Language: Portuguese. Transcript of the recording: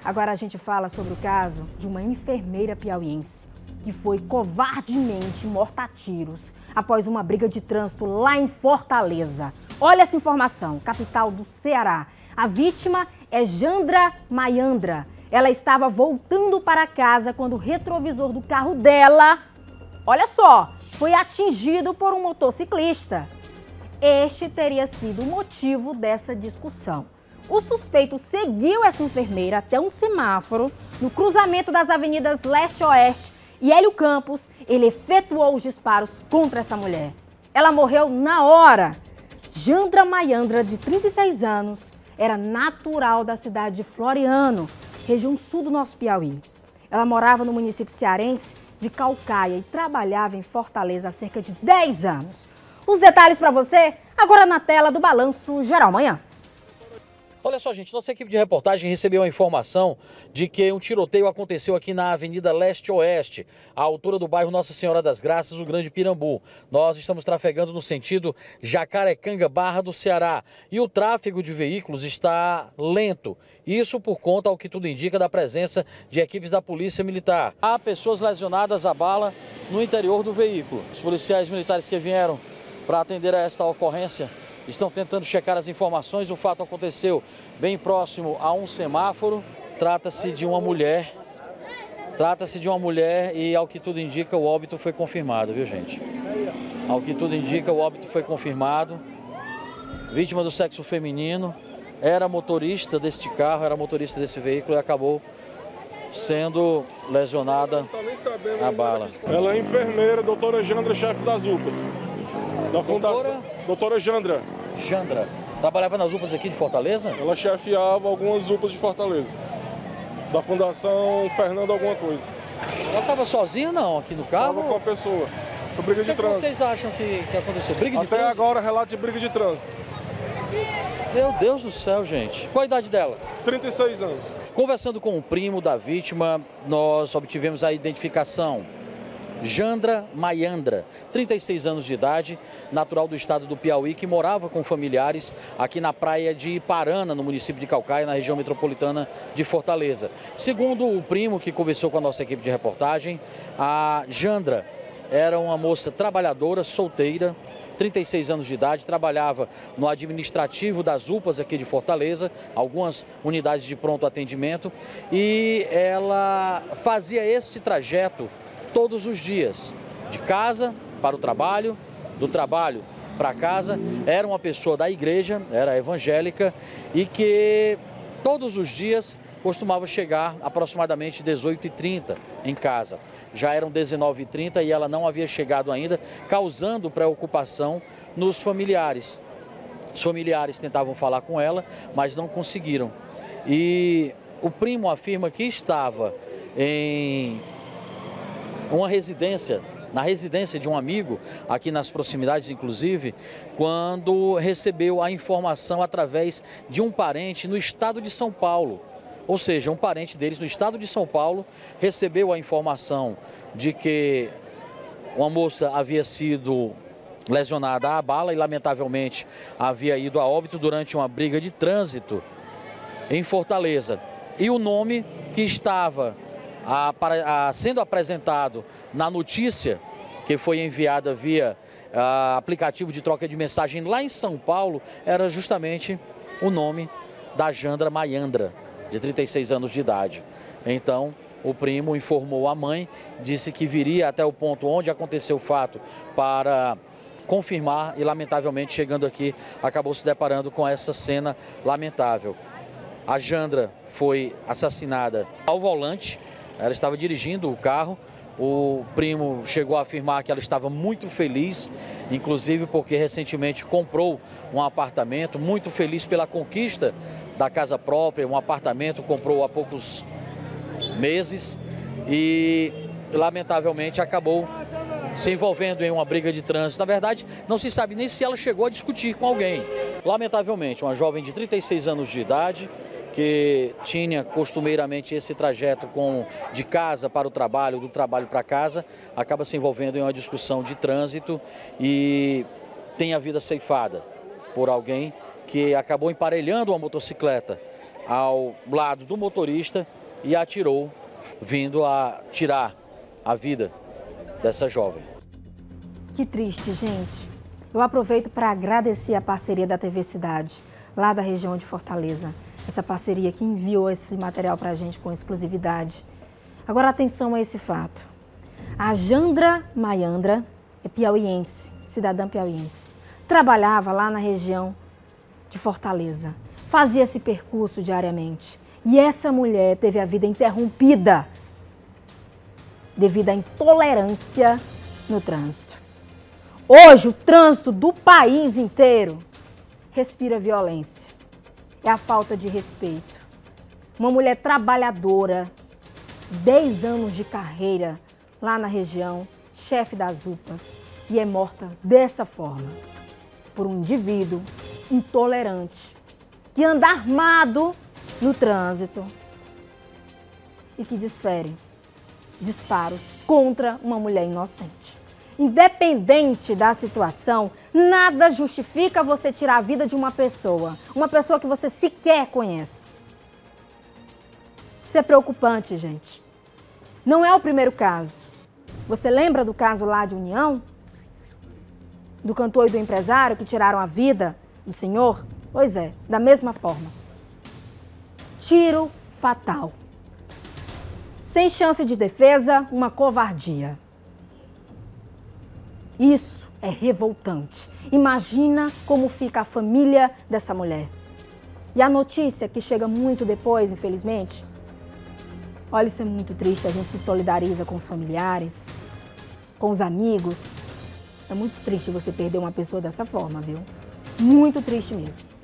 Agora a gente fala sobre o caso de uma enfermeira piauiense que foi covardemente morta a tiros após uma briga de trânsito lá em Fortaleza. Olha essa informação, capital do Ceará. A vítima é Jandra Mayandra. Ela estava voltando para casa quando o retrovisor do carro dela, olha só, foi atingido por um motociclista. Este teria sido o motivo dessa discussão. O suspeito seguiu essa enfermeira até um semáforo no cruzamento das avenidas Leste e Oeste e Hélio Campos, ele efetuou os disparos contra essa mulher. Ela morreu na hora. Jandra Mayandra, de 36 anos, era natural da cidade de Floriano, região sul do nosso Piauí. Ela morava no município cearense de Caucaia e trabalhava em Fortaleza há cerca de 10 anos. Os detalhes para você agora na tela do Balanço Geral Manhã. Olha só, gente, nossa equipe de reportagem recebeu a informação de que um tiroteio aconteceu aqui na Avenida Leste-Oeste, à altura do bairro Nossa Senhora das Graças, o Grande Pirambu. Nós estamos trafegando no sentido Jacarecanga, Barra do Ceará, e o tráfego de veículos está lento. Isso por conta, ao que tudo indica, da presença de equipes da Polícia Militar. Há pessoas lesionadas à bala no interior do veículo. Os policiais militares que vieram para atender a esta ocorrência estão tentando checar as informações. O fato aconteceu bem próximo a um semáforo. Trata-se de uma mulher. E, ao que tudo indica, o óbito foi confirmado, viu, gente? Ao que tudo indica, o óbito foi confirmado. Vítima do sexo feminino, era motorista deste carro, era motorista desse veículo e acabou sendo lesionada a bala. Ela é enfermeira, doutora Jandra, chefe das UPAs. Da Fundação. Doutora Jandra. Jandra. Trabalhava nas UPAs aqui de Fortaleza? Ela chefiava algumas UPAs de Fortaleza. Da Fundação Fernando alguma coisa. Ela estava sozinha não, aqui no carro? Estava com a pessoa. Foi briga de trânsito. O que vocês acham que aconteceu? Briga de trânsito? Até agora, relato de briga de trânsito. Meu Deus do céu, gente. Qual a idade dela? 36 anos. Conversando com o primo da vítima, nós obtivemos a identificação. Jandra Mayandra, 36 anos de idade, natural do estado do Piauí, que morava com familiares aqui na praia de Iparana, no município de Caucaia, na região metropolitana de Fortaleza. Segundo o primo que conversou com a nossa equipe de reportagem, a Jandra era uma moça trabalhadora, solteira, 36 anos de idade, trabalhava no administrativo das UPAs aqui de Fortaleza, algumas unidades de pronto atendimento, e ela fazia este trajeto todos os dias, de casa para o trabalho, do trabalho para casa. Era uma pessoa da igreja, era evangélica e que todos os dias costumava chegar aproximadamente 18h30 em casa. Já eram 19h30 e ela não havia chegado ainda, causando preocupação nos familiares. Os familiares tentavam falar com ela, mas não conseguiram. E o primo afirma que estava em uma residência, na residência de um amigo, aqui nas proximidades inclusive, quando recebeu a informação através de um parente no estado de São Paulo. Ou seja, um parente deles no estado de São Paulo recebeu a informação de que uma moça havia sido lesionada à bala e lamentavelmente havia ido a óbito durante uma briga de trânsito em Fortaleza. E o nome que estava sendo apresentado na notícia que foi enviada via aplicativo de troca de mensagem lá em São Paulo era justamente o nome da Jandra Mayandra, de 36 anos de idade. Então, o primo informou a mãe, disse que viria até o ponto onde aconteceu o fato para confirmar e, lamentavelmente, chegando aqui, acabou se deparando com essa cena lamentável. A Jandra foi assassinada ao volante. Ela estava dirigindo o carro, o primo chegou a afirmar que ela estava muito feliz, inclusive porque recentemente comprou um apartamento, muito feliz pela conquista da casa própria, um apartamento, comprou há poucos meses e lamentavelmente acabou se envolvendo em uma briga de trânsito. Na verdade, não se sabe nem se ela chegou a discutir com alguém. Lamentavelmente, uma jovem de 36 anos de idade, que tinha costumeiramente esse trajeto de casa para o trabalho, do trabalho para casa, acaba se envolvendo em uma discussão de trânsito e tem a vida ceifada por alguém que acabou emparelhando uma motocicleta ao lado do motorista e atirou, vindo a tirar a vida dessa jovem. Que triste, gente. Eu aproveito para agradecer a parceria da TV Cidade, lá da região de Fortaleza. Essa parceria que enviou esse material para a gente com exclusividade. Agora, atenção a esse fato. A Jandra Maiandra é piauiense, cidadã piauiense. Trabalhava lá na região de Fortaleza. Fazia esse percurso diariamente. E essa mulher teve a vida interrompida devido à intolerância no trânsito. Hoje, o trânsito do país inteiro respira violência. É a falta de respeito. Uma mulher trabalhadora, 10 anos de carreira lá na região, chefe das UPAs, e é morta dessa forma, por um indivíduo intolerante, que anda armado no trânsito e que desfere disparos contra uma mulher inocente. Independente da situação, nada justifica você tirar a vida de uma pessoa que você sequer conhece. Isso é preocupante, gente. Não é o primeiro caso. Você lembra do caso lá de União? Do cantor e do empresário que tiraram a vida do senhor? Pois é, da mesma forma. Tiro fatal. Sem chance de defesa, uma covardia. Isso é revoltante. Imagina como fica a família dessa mulher. E a notícia que chega muito depois, infelizmente. Olha, isso é muito triste. A gente se solidariza com os familiares, com os amigos. É muito triste você perder uma pessoa dessa forma, viu? Muito triste mesmo.